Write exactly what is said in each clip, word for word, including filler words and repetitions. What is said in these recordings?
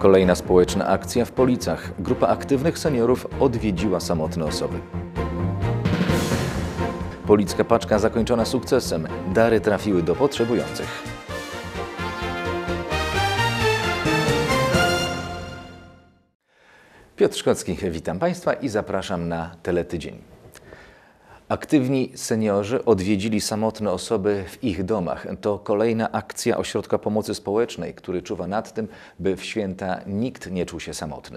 Kolejna społeczna akcja w Policach. Grupa aktywnych seniorów odwiedziła samotne osoby. Policka paczka zakończona sukcesem. Dary trafiły do potrzebujących. Piotr Szkocki, witam Państwa i zapraszam na Teletydzień. Aktywni seniorzy odwiedzili samotne osoby w ich domach. To kolejna akcja Ośrodka Pomocy Społecznej, który czuwa nad tym, by w święta nikt nie czuł się samotny.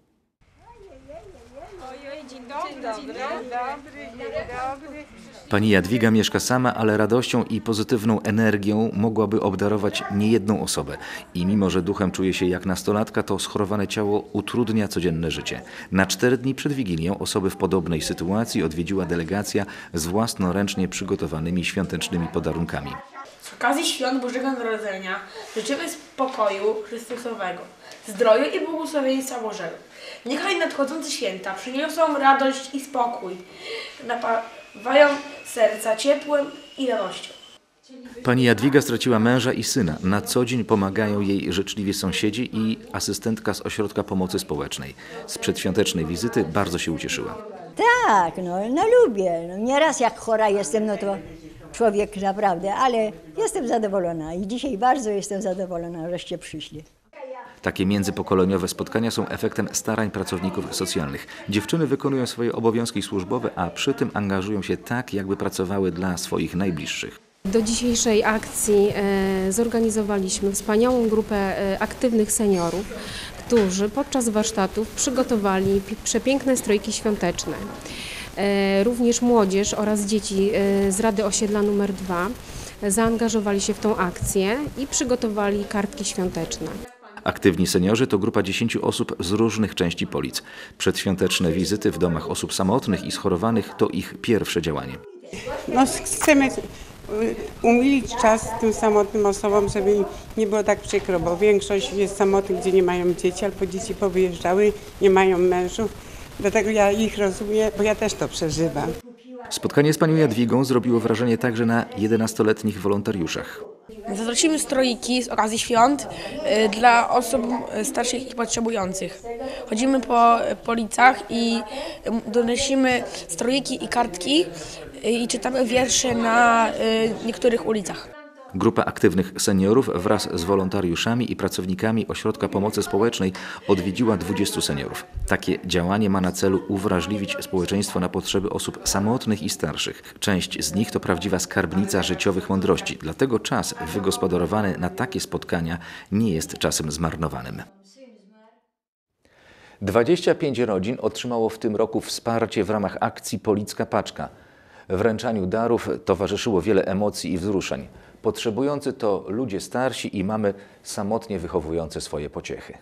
Dzień dobry, dzień dobry, dzień dobry. Pani Jadwiga mieszka sama, ale radością i pozytywną energią mogłaby obdarować niejedną osobę. I mimo, że duchem czuje się jak nastolatka, to schorowane ciało utrudnia codzienne życie. Na cztery dni przed Wigilią osoby w podobnej sytuacji odwiedziła delegacja z własnoręcznie przygotowanymi świątecznymi podarunkami. Z okazji świąt Bożego Narodzenia życzymy spokoju Chrystusowego, zdrowia i błogosławieństwa Bożego. Niechaj nadchodzące święta przyniosą radość i spokój, napawają serca ciepłem i radością. Pani Jadwiga straciła męża i syna. Na co dzień pomagają jej życzliwi sąsiedzi i asystentka z Ośrodka Pomocy Społecznej. Z przedświątecznej wizyty bardzo się ucieszyła. Tak, no, no lubię. No, nieraz jak chora jestem, no to człowiek naprawdę, ale jestem zadowolona i dzisiaj bardzo jestem zadowolona, żeście przyszli. Takie międzypokoleniowe spotkania są efektem starań pracowników socjalnych. Dziewczyny wykonują swoje obowiązki służbowe, a przy tym angażują się tak, jakby pracowały dla swoich najbliższych. Do dzisiejszej akcji e, zorganizowaliśmy wspaniałą grupę e, aktywnych seniorów, którzy podczas warsztatów przygotowali przepiękne strojki świąteczne. E, również młodzież oraz dzieci e, z Rady Osiedla numer dwa zaangażowali się w tą akcję i przygotowali kartki świąteczne. Aktywni seniorzy to grupa dziesięciu osób z różnych części Polic. Przedświąteczne wizyty w domach osób samotnych i schorowanych to ich pierwsze działanie. No, chcemy umilić czas tym samotnym osobom, żeby nie było tak przykro, bo większość jest samotnych, gdzie nie mają dzieci, albo dzieci powyjeżdżały, nie mają mężów. Dlatego ja ich rozumiem, bo ja też to przeżywam. Spotkanie z panią Jadwigą zrobiło wrażenie także na jedenastoletnich wolontariuszach. Zaprosimy stroiki z okazji świąt y, dla osób starszych i potrzebujących. Chodzimy po Policach i y, donosimy stroiki i kartki y, i czytamy wiersze na y, niektórych ulicach. Grupa aktywnych seniorów wraz z wolontariuszami i pracownikami Ośrodka Pomocy Społecznej odwiedziła dwudziestu seniorów. Takie działanie ma na celu uwrażliwić społeczeństwo na potrzeby osób samotnych i starszych. Część z nich to prawdziwa skarbnica życiowych mądrości, dlatego czas wygospodarowany na takie spotkania nie jest czasem zmarnowanym. dwadzieścia pięć rodzin otrzymało w tym roku wsparcie w ramach akcji Policka Paczka. Wręczaniu darów towarzyszyło wiele emocji i wzruszeń. Potrzebujący to ludzie starsi i mamy samotnie wychowujące swoje pociechy.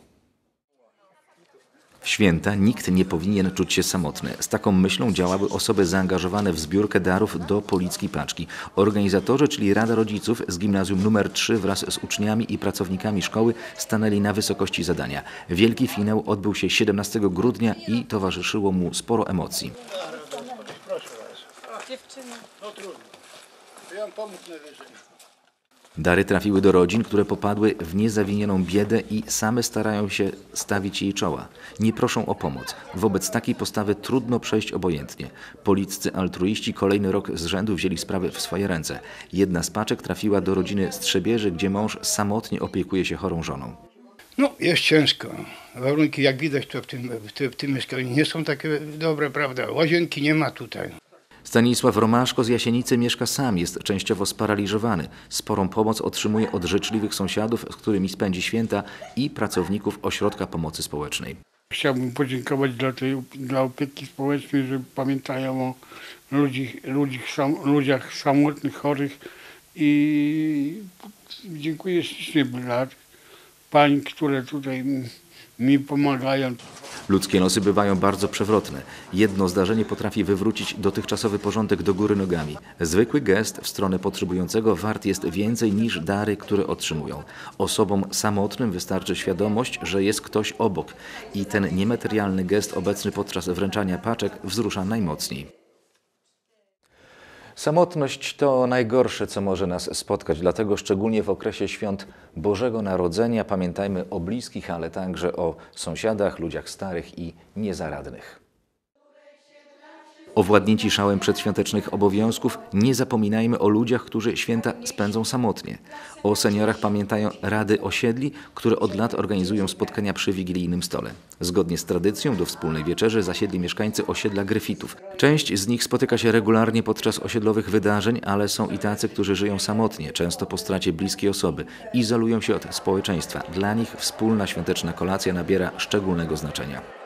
W święta nikt nie powinien czuć się samotny. Z taką myślą działały osoby zaangażowane w zbiórkę darów do Polickiej Paczki. Organizatorzy, czyli Rada Rodziców z Gimnazjum numer trzy wraz z uczniami i pracownikami szkoły stanęli na wysokości zadania. Wielki finał odbył się siedemnastego grudnia i towarzyszyło mu sporo emocji. Dziewczyny. No trudno. Ja mam pomóc najwyżej. Dary trafiły do rodzin, które popadły w niezawinioną biedę i same starają się stawić jej czoła. Nie proszą o pomoc. Wobec takiej postawy trudno przejść obojętnie. Policcy altruiści kolejny rok z rzędu wzięli sprawy w swoje ręce. Jedna z paczek trafiła do rodziny Strzebieży, gdzie mąż samotnie opiekuje się chorą żoną. No, jest ciężko. Warunki, jak widać, to w tym, w tym, w tym mieszkaniu nie są takie dobre, prawda? Łazienki nie ma tutaj. Stanisław Romaszko z Jasienicy mieszka sam, jest częściowo sparaliżowany. Sporą pomoc otrzymuje od życzliwych sąsiadów, z którymi spędzi święta i pracowników Ośrodka Pomocy Społecznej. Chciałbym podziękować dla, tej, dla opieki społecznej, że pamiętają o ludzi, ludzi, sam, ludziach samotnych, chorych i dziękuję ślicznie dla pań, które tutaj mi pomagają. Ludzkie losy bywają bardzo przewrotne. Jedno zdarzenie potrafi wywrócić dotychczasowy porządek do góry nogami. Zwykły gest w stronę potrzebującego wart jest więcej niż dary, które otrzymują. Osobom samotnym wystarczy świadomość, że jest ktoś obok i ten niematerialny gest obecny podczas wręczania paczek wzrusza najmocniej. Samotność to najgorsze, co może nas spotkać, dlatego szczególnie w okresie świąt Bożego Narodzenia pamiętajmy o bliskich, ale także o sąsiadach, ludziach starych i niezaradnych. Owładnięci szałem przedświątecznych obowiązków, nie zapominajmy o ludziach, którzy święta spędzą samotnie. O seniorach pamiętają rady osiedli, które od lat organizują spotkania przy wigilijnym stole. Zgodnie z tradycją do wspólnej wieczerzy zasiedli mieszkańcy osiedla Gryfitów. Część z nich spotyka się regularnie podczas osiedlowych wydarzeń, ale są i tacy, którzy żyją samotnie, często po stracie bliskiej osoby, izolują się od społeczeństwa. Dla nich wspólna świąteczna kolacja nabiera szczególnego znaczenia.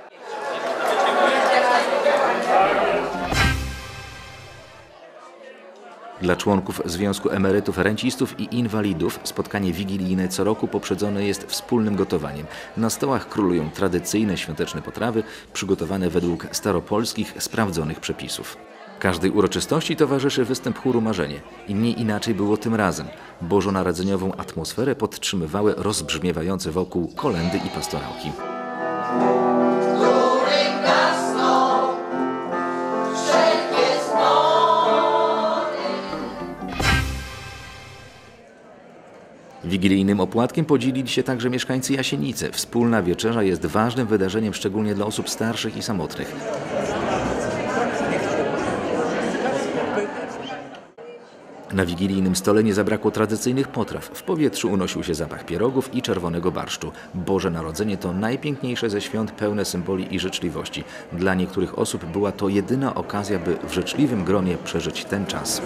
Dla członków Związku Emerytów, Rencistów i Inwalidów spotkanie wigilijne co roku poprzedzone jest wspólnym gotowaniem. Na stołach królują tradycyjne świąteczne potrawy przygotowane według staropolskich, sprawdzonych przepisów. Każdej uroczystości towarzyszy występ chóru Marzenie. I nie inaczej było tym razem. Bożonarodzeniową atmosferę podtrzymywały rozbrzmiewające wokół kolędy i pastorałki. Wigilijnym opłatkiem podzielili się także mieszkańcy Jasienicy. Wspólna wieczerza jest ważnym wydarzeniem, szczególnie dla osób starszych i samotnych. Na wigilijnym stole nie zabrakło tradycyjnych potraw. W powietrzu unosił się zapach pierogów i czerwonego barszczu. Boże Narodzenie to najpiękniejsze ze świąt, pełne symboli i życzliwości. Dla niektórych osób była to jedyna okazja, by w życzliwym gronie przeżyć ten czas.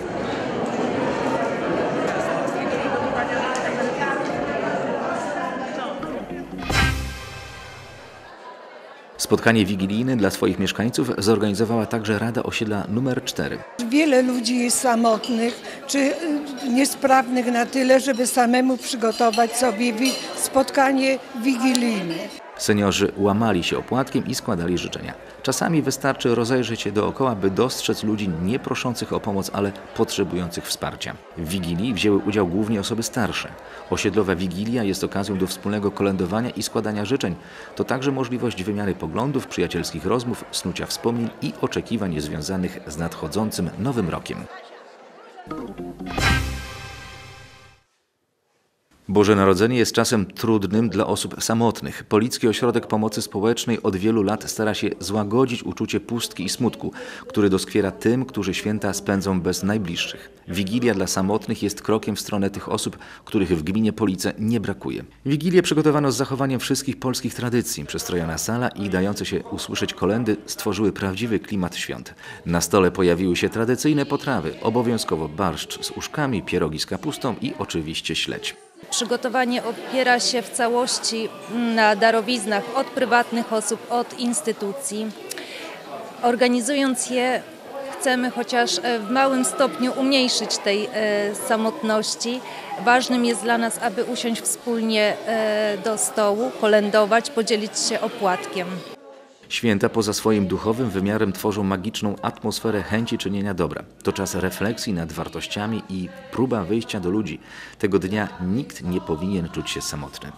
Spotkanie wigilijne dla swoich mieszkańców zorganizowała także Rada Osiedla numer cztery. Wiele ludzi jest samotnych czy niesprawnych na tyle, żeby samemu przygotować sobie spotkanie wigilijne. Seniorzy łamali się opłatkiem i składali życzenia. Czasami wystarczy rozejrzeć się dookoła, by dostrzec ludzi nie proszących o pomoc, ale potrzebujących wsparcia. W Wigilii wzięły udział głównie osoby starsze. Osiedlowa Wigilia jest okazją do wspólnego kolędowania i składania życzeń. To także możliwość wymiany poglądów, przyjacielskich rozmów, snucia wspomnień i oczekiwań związanych z nadchodzącym Nowym Rokiem. Boże Narodzenie jest czasem trudnym dla osób samotnych. Policki Ośrodek Pomocy Społecznej od wielu lat stara się złagodzić uczucie pustki i smutku, który doskwiera tym, którzy święta spędzą bez najbliższych. Wigilia dla samotnych jest krokiem w stronę tych osób, których w gminie Police nie brakuje. Wigilię przygotowano z zachowaniem wszystkich polskich tradycji. Przestrojona sala i dające się usłyszeć kolędy stworzyły prawdziwy klimat świąt. Na stole pojawiły się tradycyjne potrawy, obowiązkowo barszcz z uszkami, pierogi z kapustą i oczywiście śledź. Przygotowanie opiera się w całości na darowiznach od prywatnych osób, od instytucji. Organizując je, chcemy chociaż w małym stopniu umniejszyć tej e, samotności. Ważnym jest dla nas, aby usiąść wspólnie e, do stołu, kolędować, podzielić się opłatkiem. Święta poza swoim duchowym wymiarem tworzą magiczną atmosferę chęci czynienia dobra. To czas refleksji nad wartościami i próba wyjścia do ludzi. Tego dnia nikt nie powinien czuć się samotny.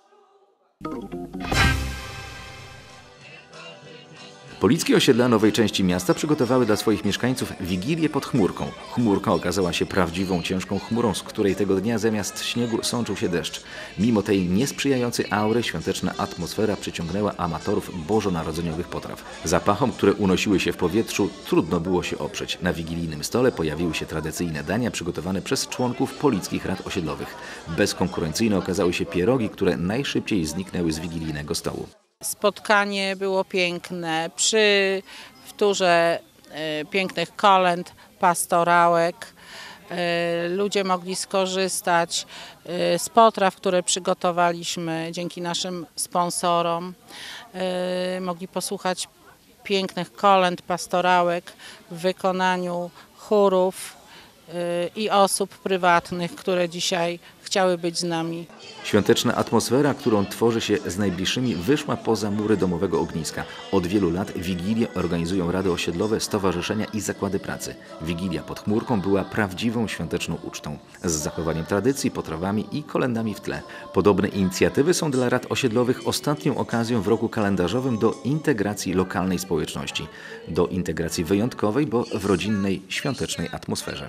Polickie osiedla nowej części miasta przygotowały dla swoich mieszkańców Wigilię pod chmurką. Chmurka okazała się prawdziwą, ciężką chmurą, z której tego dnia zamiast śniegu sączył się deszcz. Mimo tej niesprzyjającej aury świąteczna atmosfera przyciągnęła amatorów bożonarodzeniowych potraw. Zapachom, które unosiły się w powietrzu, trudno było się oprzeć. Na wigilijnym stole pojawiły się tradycyjne dania przygotowane przez członków polickich rad osiedlowych. Bezkonkurencyjne okazały się pierogi, które najszybciej zniknęły z wigilijnego stołu. Spotkanie było piękne, przy wtórze y, pięknych kolęd, pastorałek. Y, ludzie mogli skorzystać y, z potraw, które przygotowaliśmy dzięki naszym sponsorom. Y, mogli posłuchać pięknych kolęd, pastorałek w wykonaniu chórów i osób prywatnych, które dzisiaj chciały być z nami. Świąteczna atmosfera, którą tworzy się z najbliższymi, wyszła poza mury domowego ogniska. Od wielu lat Wigilię organizują rady osiedlowe, stowarzyszenia i zakłady pracy. Wigilia pod chmurką była prawdziwą świąteczną ucztą, z zachowaniem tradycji, potrawami i kolędami w tle. Podobne inicjatywy są dla rad osiedlowych ostatnią okazją w roku kalendarzowym do integracji lokalnej społeczności. Do integracji wyjątkowej, bo w rodzinnej, świątecznej atmosferze.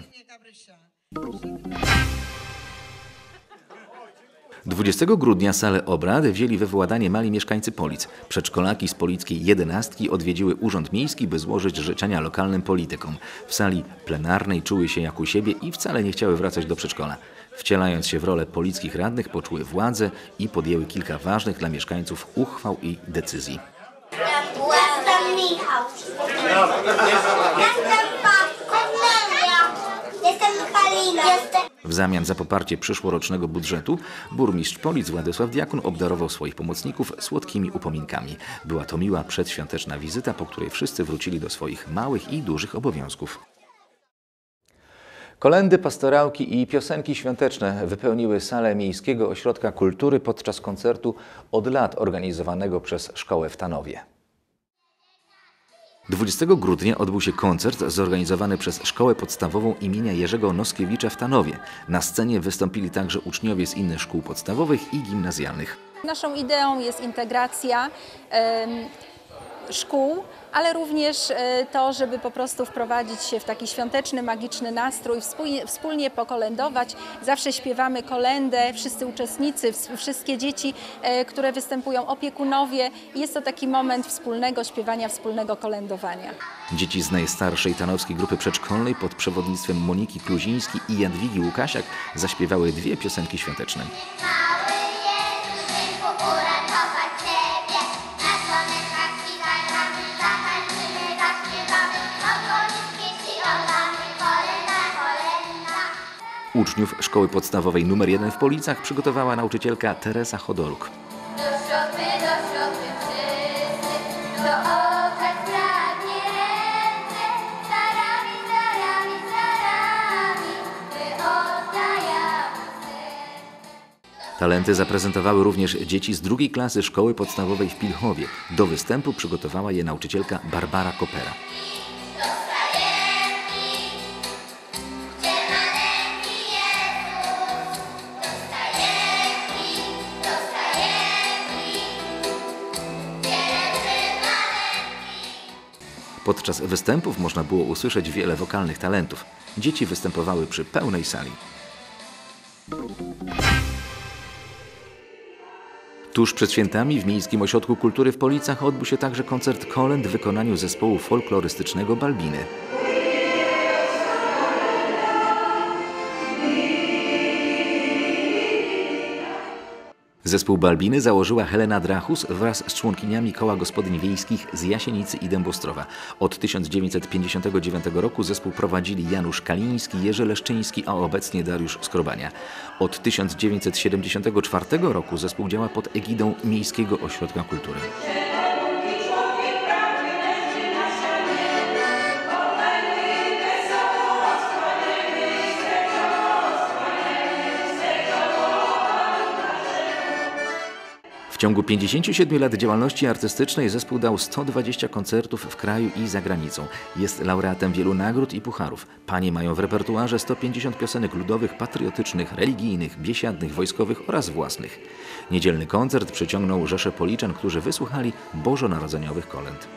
dwudziestego grudnia salę obrad wzięli we władanie mali mieszkańcy Polic. Przedszkolaki z polickiej jedenastki odwiedziły Urząd Miejski, by złożyć życzenia lokalnym politykom. W sali plenarnej czuły się jak u siebie i wcale nie chciały wracać do przedszkola. Wcielając się w rolę polickich radnych, poczuły władzę i podjęły kilka ważnych dla mieszkańców uchwał i decyzji. Jestem Michał. Jestem Kornelia. Jestem Halina. W zamian za poparcie przyszłorocznego budżetu burmistrz Polic Władysław Diakun obdarował swoich pomocników słodkimi upominkami. Była to miła przedświąteczna wizyta, po której wszyscy wrócili do swoich małych i dużych obowiązków. Kolędy, pastorałki i piosenki świąteczne wypełniły salę Miejskiego Ośrodka Kultury podczas koncertu od lat organizowanego przez szkołę w Tanowie. dwudziestego grudnia odbył się koncert zorganizowany przez Szkołę Podstawową imienia Jerzego Noskiewicza w Tanowie. Na scenie wystąpili także uczniowie z innych szkół podstawowych i gimnazjalnych. Naszą ideą jest integracja e, szkół, ale również to, żeby po prostu wprowadzić się w taki świąteczny, magiczny nastrój, wspólnie, wspólnie pokolędować. Zawsze śpiewamy kolędę, wszyscy uczestnicy, wszystkie dzieci, które występują, opiekunowie. Jest to taki moment wspólnego śpiewania, wspólnego kolędowania. Dzieci z najstarszej tanowskiej grupy przedszkolnej pod przewodnictwem Moniki Kluziński i Jadwigi Łukasiak zaśpiewały dwie piosenki świąteczne. Uczniów Szkoły Podstawowej numer jeden w Policach przygotowała nauczycielka Teresa Chodoruk. Talenty zaprezentowały również dzieci z drugiej klasy Szkoły Podstawowej w Pilchowie. Do występu przygotowała je nauczycielka Barbara Kopera. Podczas występów można było usłyszeć wiele wokalnych talentów. Dzieci występowały przy pełnej sali. Tuż przed świętami w Miejskim Ośrodku Kultury w Policach odbył się także koncert kolęd w wykonaniu zespołu folklorystycznego Balbiny. Zespół Balbiny założyła Helena Drachus wraz z członkiniami Koła Gospodyń Wiejskich z Jasienicy i Dębostrowa. Od tysiąc dziewięćset pięćdziesiątego dziewiątego roku zespół prowadzili Janusz Kaliński, Jerzy Leszczyński, a obecnie Dariusz Skrobania. Od tysiąc dziewięćset siedemdziesiątego czwartego roku zespół działa pod egidą Miejskiego Ośrodka Kultury. W ciągu pięćdziesięciu siedmiu lat działalności artystycznej zespół dał sto dwadzieścia koncertów w kraju i za granicą. Jest laureatem wielu nagród i pucharów. Panie mają w repertuarze sto pięćdziesiąt piosenek ludowych, patriotycznych, religijnych, biesiadnych, wojskowych oraz własnych. Niedzielny koncert przyciągnął rzesze Policzan, którzy wysłuchali bożonarodzeniowych kolęd.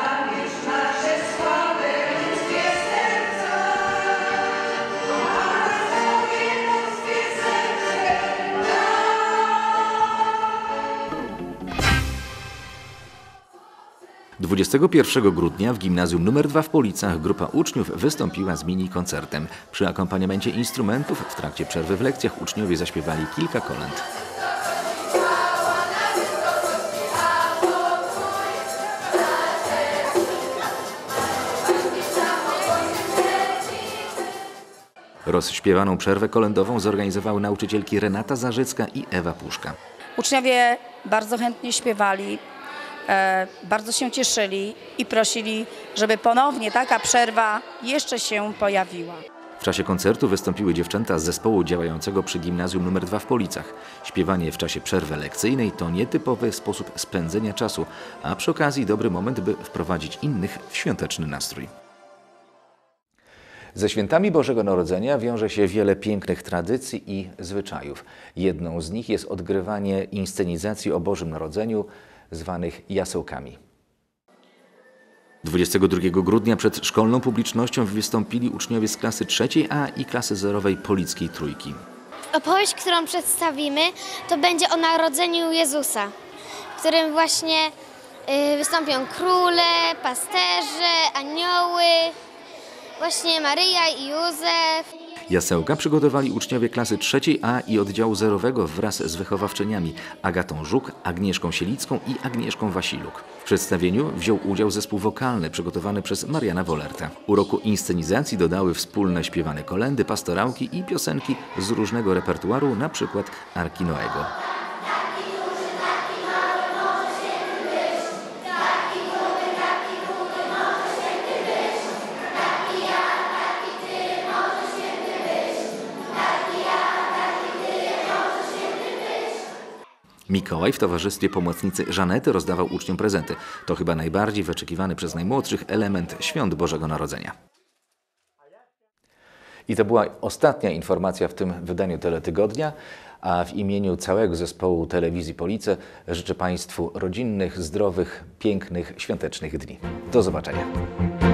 dwudziestego pierwszego grudnia w gimnazjum numer dwa w Policach grupa uczniów wystąpiła z mini koncertem. Przy akompaniamencie instrumentów w trakcie przerwy w lekcjach uczniowie zaśpiewali kilka kolęd. Rozśpiewaną przerwę kolędową zorganizowały nauczycielki Renata Zarzycka i Ewa Puszka. Uczniowie bardzo chętnie śpiewali. Bardzo się cieszyli i prosili, żeby ponownie taka przerwa jeszcze się pojawiła. W czasie koncertu wystąpiły dziewczęta z zespołu działającego przy Gimnazjum numer dwa w Policach. Śpiewanie w czasie przerwy lekcyjnej to nietypowy sposób spędzenia czasu, a przy okazji dobry moment, by wprowadzić innych w świąteczny nastrój. Ze świętami Bożego Narodzenia wiąże się wiele pięknych tradycji i zwyczajów. Jedną z nich jest odgrywanie inscenizacji o Bożym Narodzeniu, zwanych jasełkami. dwudziestego drugiego grudnia przed szkolną publicznością wystąpili uczniowie z klasy trzeciej A i klasy zerowej Polickiej Trójki. Opowieść, którą przedstawimy, to będzie o narodzeniu Jezusa, w którym właśnie y, wystąpią króle, pasterze, anioły, właśnie Maryja i Józef. Jasełka przygotowali uczniowie klasy trzeciej A i oddziału zerowego wraz z wychowawczyniami Agatą Żuk, Agnieszką Sielicką i Agnieszką Wasiluk. W przedstawieniu wziął udział zespół wokalny przygotowany przez Mariana Wolerta. Uroku inscenizacji dodały wspólne śpiewane kolędy, pastorałki i piosenki z różnego repertuaru, na przykład Arki Noego. Mikołaj w towarzystwie pomocnicy Żanety rozdawał uczniom prezenty. To chyba najbardziej wyczekiwany przez najmłodszych element świąt Bożego Narodzenia. I to była ostatnia informacja w tym wydaniu Teletygodnia, a w imieniu całego zespołu Telewizji Police życzę Państwu rodzinnych, zdrowych, pięknych, świątecznych dni. Do zobaczenia.